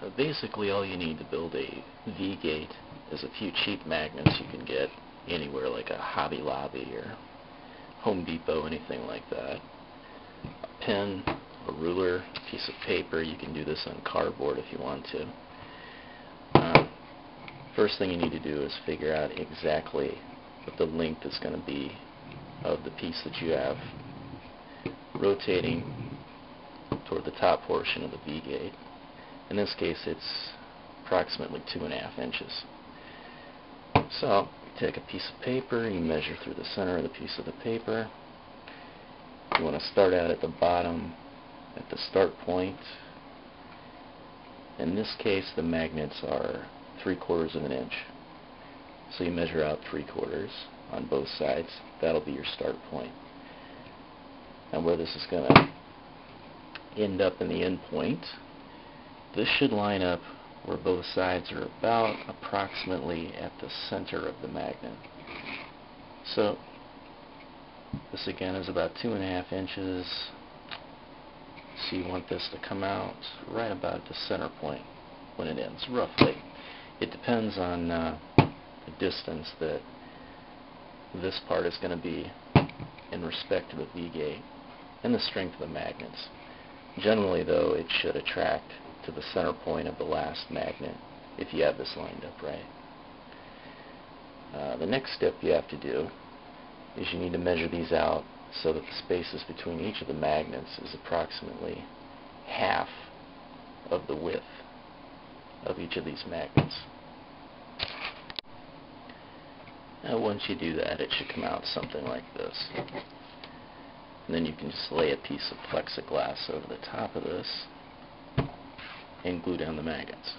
Basically, all you need to build a V-gate is a few cheap magnets you can get anywhere, like a Hobby Lobby or Home Depot, anything like that. A pen, a ruler, a piece of paper. You can do this on cardboard if you want to. First thing you need to do is figure out exactly what the length is going to be of the piece that you have rotating toward the top portion of the V-gate. In this case, it's approximately 2.5 inches. So, you take a piece of paper, you measure through the center of the piece of the paper. You want to start out at the bottom, at the start point. In this case, the magnets are 3/4 of an inch. So you measure out 3/4 on both sides. That'll be your start point. Now where this is going to end up in the end point, this should line up where both sides are about approximately at the center of the magnet. So this again is about 2.5 inches. So you want this to come out right about the center point when it ends, roughly. It depends on the distance that this part is going to be in respect to the V-gate and the strength of the magnets. Generally, though, it should attract to the center point of the last magnet if you have this lined up right. The next step you have to do is you need to measure these out so that the spaces between each of the magnets is approximately half of the width of each of these magnets. Now once you do that, it should come out something like this. And then you can just lay a piece of plexiglass over the top of this and glue down the magnets.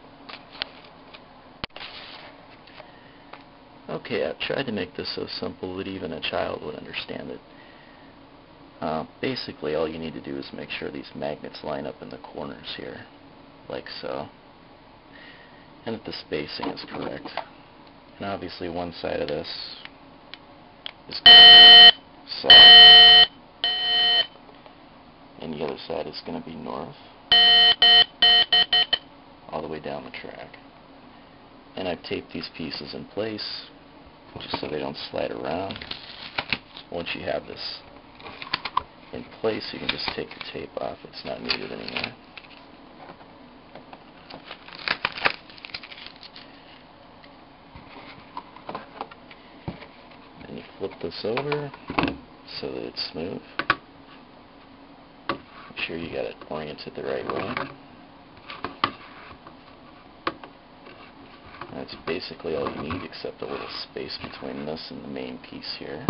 Okay, I've tried to make this so simple that even a child would understand it. Basically, all you need to do is make sure these magnets line up in the corners here, like so, and that the spacing is correct. And obviously one side of this is going to be south, and the other side is going to be north, all the way down the track. And I've taped these pieces in place just so they don't slide around. Once you have this in place, you can just take the tape off. It's not needed anymore. Then you flip this over so that it's smooth. Make sure you got it oriented the right way. That's basically all you need, except a little space between this and the main piece here.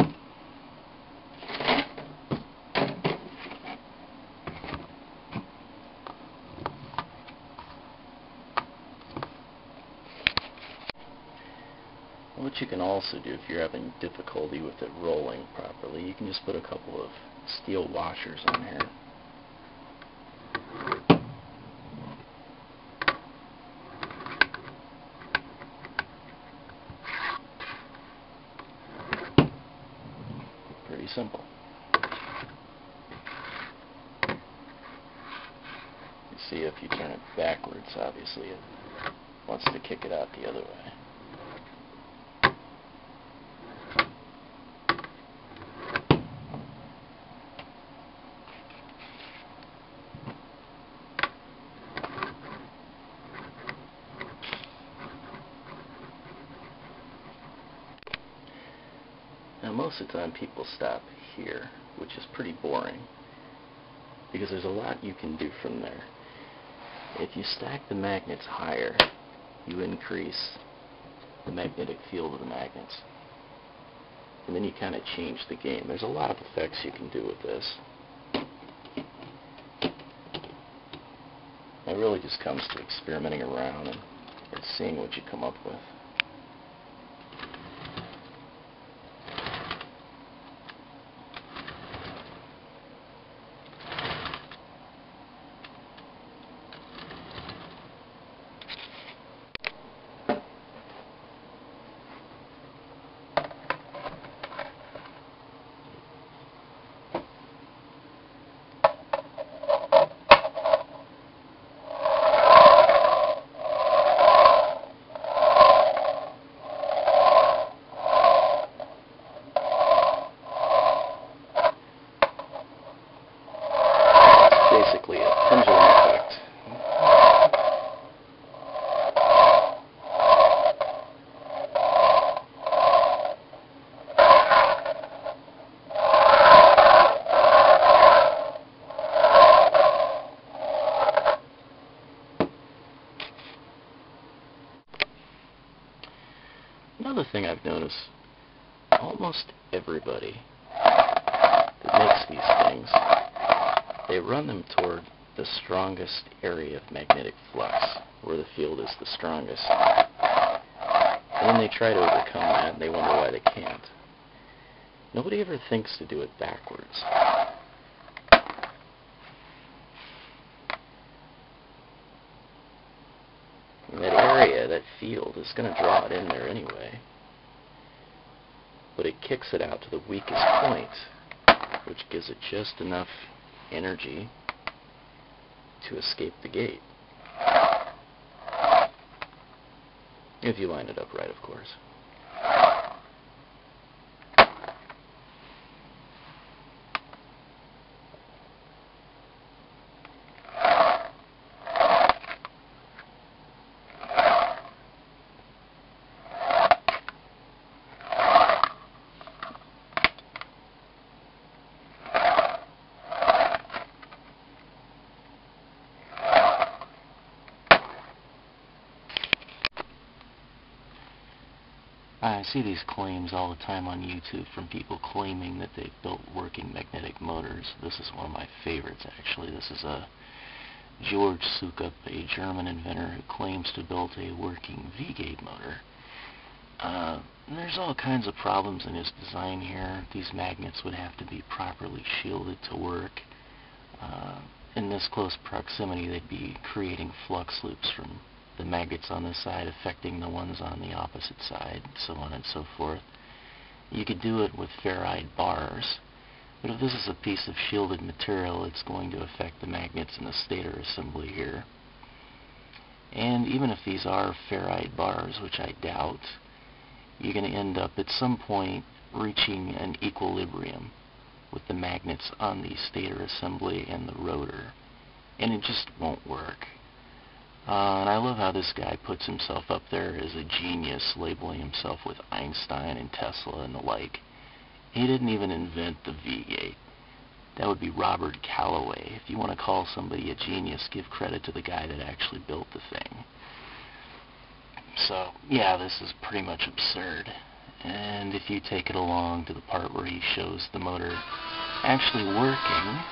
What you can also do if you're having difficulty with it rolling properly, you can just put a couple of steel washers on here. Pretty simple. You see, if you turn it backwards, obviously it wants to kick it out the other way. Now most of the time people stop here, which is pretty boring, because there's a lot you can do from there. If you stack the magnets higher, you increase the magnetic field of the magnets. And then you kind of change the game. There's a lot of effects you can do with this. It really just comes to experimenting around and seeing what you come up with. another thing I've noticed, almost everybody that makes these things, they run them toward the strongest area of magnetic flux, where the field is the strongest. And then they try to overcome that, and they wonder why they can't. Nobody ever thinks to do it backwards. And that area, that field, is going to draw it in there anyway. But it kicks it out to the weakest point, which gives it just enough energy to escape the gate. If you line it up right, of course. I see these claims all the time on YouTube from people claiming that they've built working magnetic motors. This is one of my favorites, actually. This is a George Sukup, a German inventor who claims to build a working V-gate motor. There's all kinds of problems in his design here. These magnets would have to be properly shielded to work. In this close proximity, they'd be creating flux loops from the magnets on this side affecting the ones on the opposite side, so on and so forth. You could do it with ferrite bars, but if this is a piece of shielded material, it's going to affect the magnets in the stator assembly here. And even if these are ferrite bars, which I doubt, you're going to end up at some point reaching an equilibrium with the magnets on the stator assembly and the rotor, and it just won't work. And I love how this guy puts himself up there as a genius, labeling himself with Einstein and Tesla and the like. He didn't even invent the V-gate. That would be Robert Calloway. If you want to call somebody a genius, give credit to the guy that actually built the thing. So, yeah, this is pretty much absurd. And if you take it along to the part where he shows the motor actually working,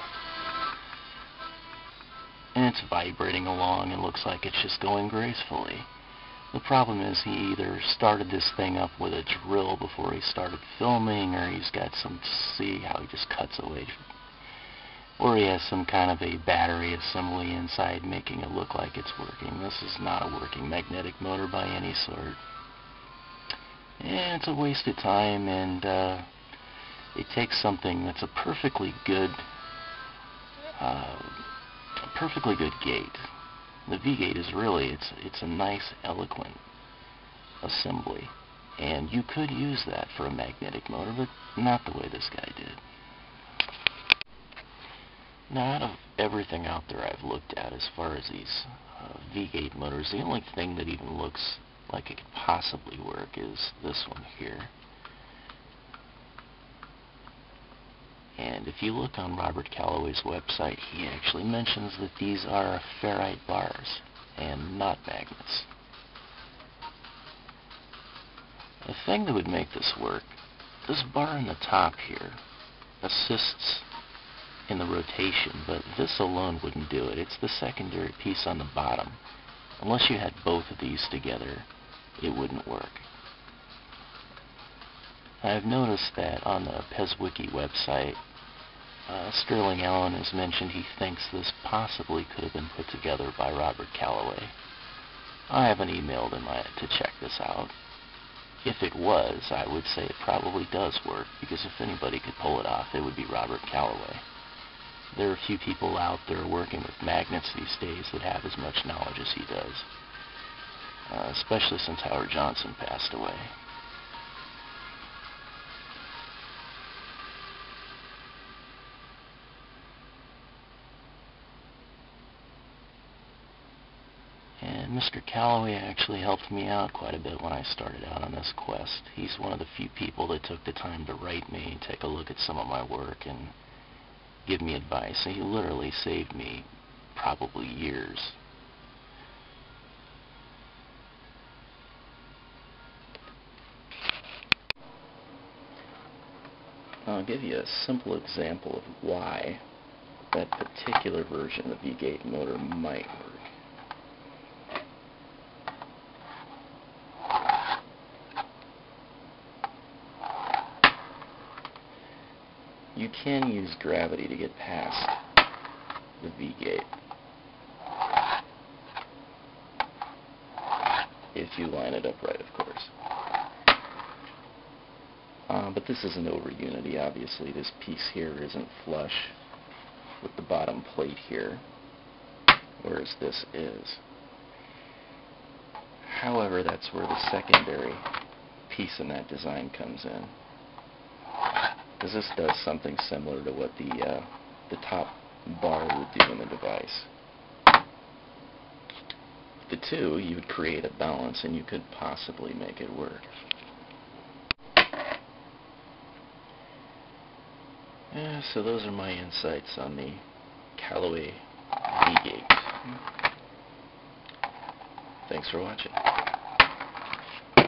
and it's vibrating along and looks like it's just going gracefully. The problem is he either started this thing up with a drill before he started filming, or he's got some, see how he just cuts away, or he has some kind of a battery assembly inside making it look like it's working. This is not a working magnetic motor by any sort. And it's a waste of time, and it takes something that's a perfectly good gate. The V-gate is really, it's a nice, eloquent assembly, and you could use that for a magnetic motor, but not the way this guy did. Now, out of everything out there I've looked at as far as these V-gate motors, the only thing that even looks like it could possibly work is this one here. And if you look on Robert Calloway's website, he actually mentions that these are ferrite bars and not magnets. The thing that would make this work, this bar in the top here assists in the rotation, but this alone wouldn't do it. It's the secondary piece on the bottom. Unless you had both of these together, it wouldn't work. I've noticed that on the PezWiki website, Sterling Allen has mentioned he thinks this possibly could have been put together by Robert Calloway. I haven't emailed him to check this out. If it was, I would say it probably does work, because if anybody could pull it off, it would be Robert Calloway. There are a few people out there working with magnets these days that have as much knowledge as he does, especially since Howard Johnson passed away. And Mr. Calloway actually helped me out quite a bit when I started out on this quest. He's one of the few people that took the time to write me and take a look at some of my work and give me advice. And he literally saved me probably years. I'll give you a simple example of why that particular version of the V-gate motor might work. You can use gravity to get past the V-gate if you line it up right, of course. But this isn't over unity, obviously. This piece here isn't flush with the bottom plate here, whereas this is. However, that's where the secondary piece in that design comes in, because this does something similar to what the top bar would do in the device. The two, you would create a balance and you could possibly make it work. Yeah, so those are my insights on the Calloway V-gate. Thanks for watching.